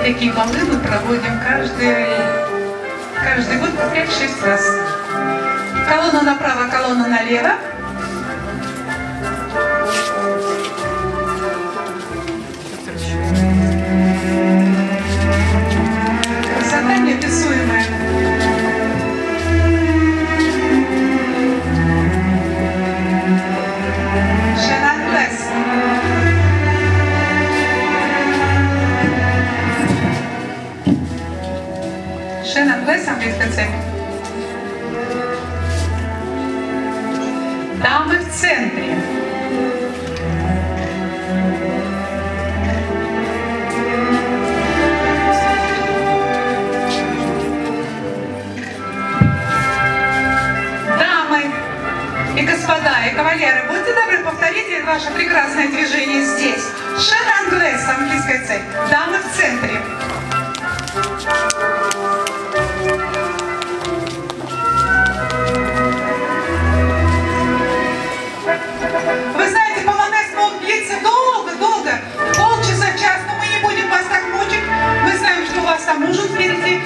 Такие балы мы проводим каждый год по 5-6 раз. Колонна направо, колонна налево. Красота неописуемая. Шенан Блэс. Шенан Блэс, английская цель. Дамы в центре. Дамы и господа, и кавалеры, будьте добры, повторите ваше прекрасное движение здесь. Шенан Блэс, английская цель. Дамы в центре. Вы знаете, полонез мог длиться долго-долго, полчаса, час, но мы не будем вас так мучить. Мы знаем, что у вас там ужин впереди,